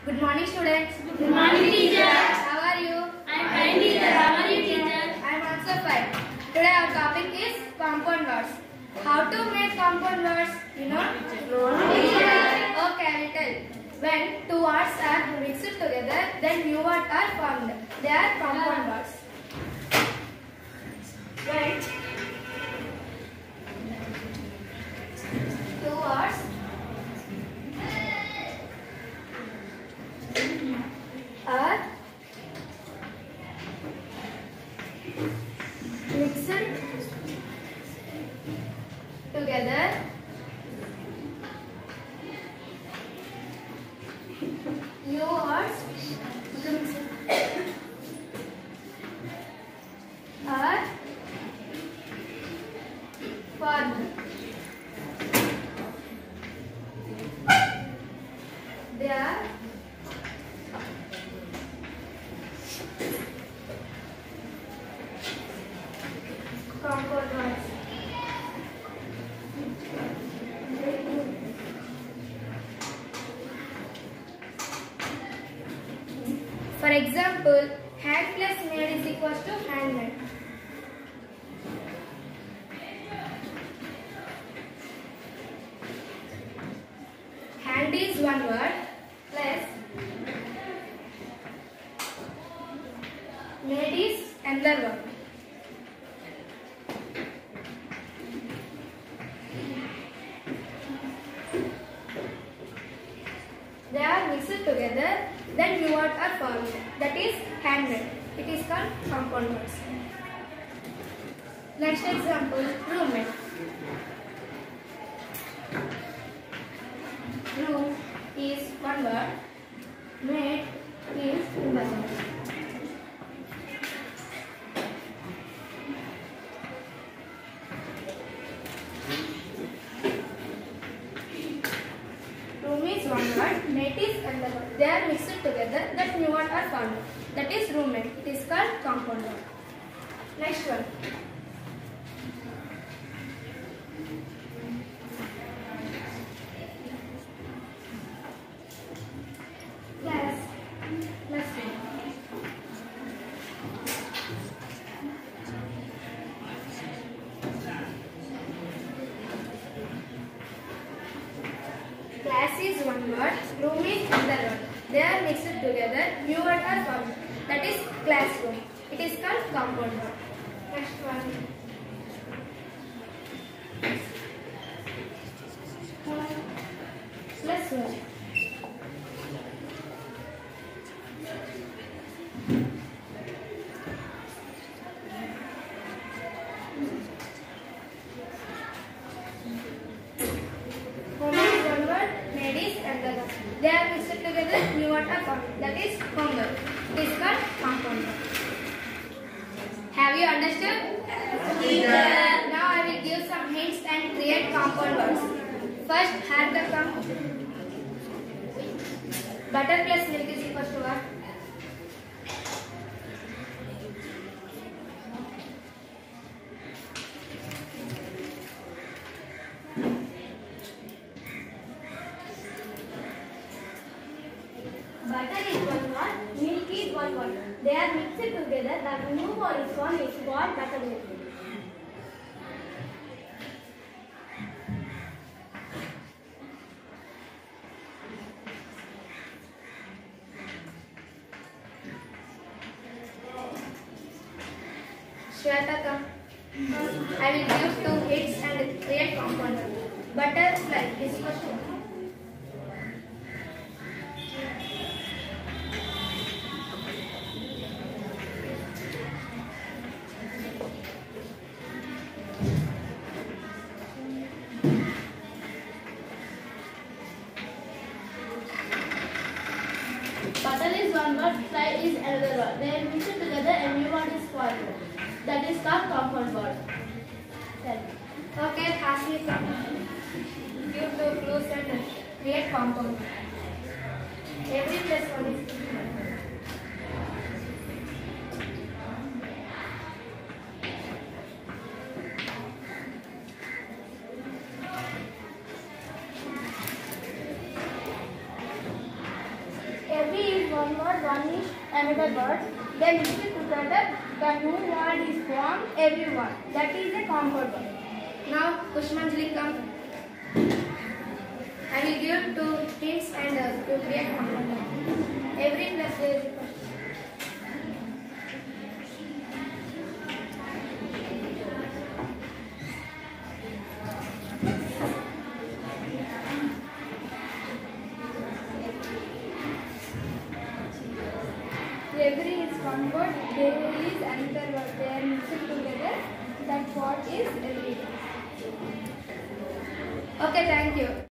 Good morning, students. Good morning, teacher. How are you? I am fine, teacher. How are you, teacher? I am also fine. Today our topic is compound words. How to make compound words? You know? No, teacher. Okay, I will tell. When two words are mixed together, then new words are formed. They are compound words. When two words are mixed together, new words are formed. They are compound words. For example, hand plus made is equals to handmade. Hand is one word plus made is another word. They are mixed together, then new words are formed. That is handmade. It is called compound words. Next example, roommate. Room is one word. Mate is another word. Room is one word, mate is another word. They are mixed together, that new word are formed. That is roommate. It is called compound word. Next one. Class. Next one. Class is one word, room is another word. They are mixed together, new word are formed. That is classroom. It is called compound word. Next one. Plus one. Home is one word, made is another word. They are mixed together, new word are formed. That is homework. It is called compound word. Have you understood? Teacher. Now I will give some hints and create compound words. First, have the butter plus milk is equals to what? Butter is one word, milk is one word. They are mixed together. The new word is one is called buttermilk. Shweta, come. I will give two hits and create compound word. Butterfly is equals to what? Butter is one word, fly is another word. They are mixed together and new word is formed. That is called compound word. Okay, Hasni, give two clues and create compound. Every plus one is one word, one is another word. They mix it together. The new word is formed. Every word. That is a compound word. Now, Pushpanjali, come. I will give two hints and you create compound word. Every plus there is a question. Every is one word, there is another word, they are mixed together, that word is every. Okay, thank you.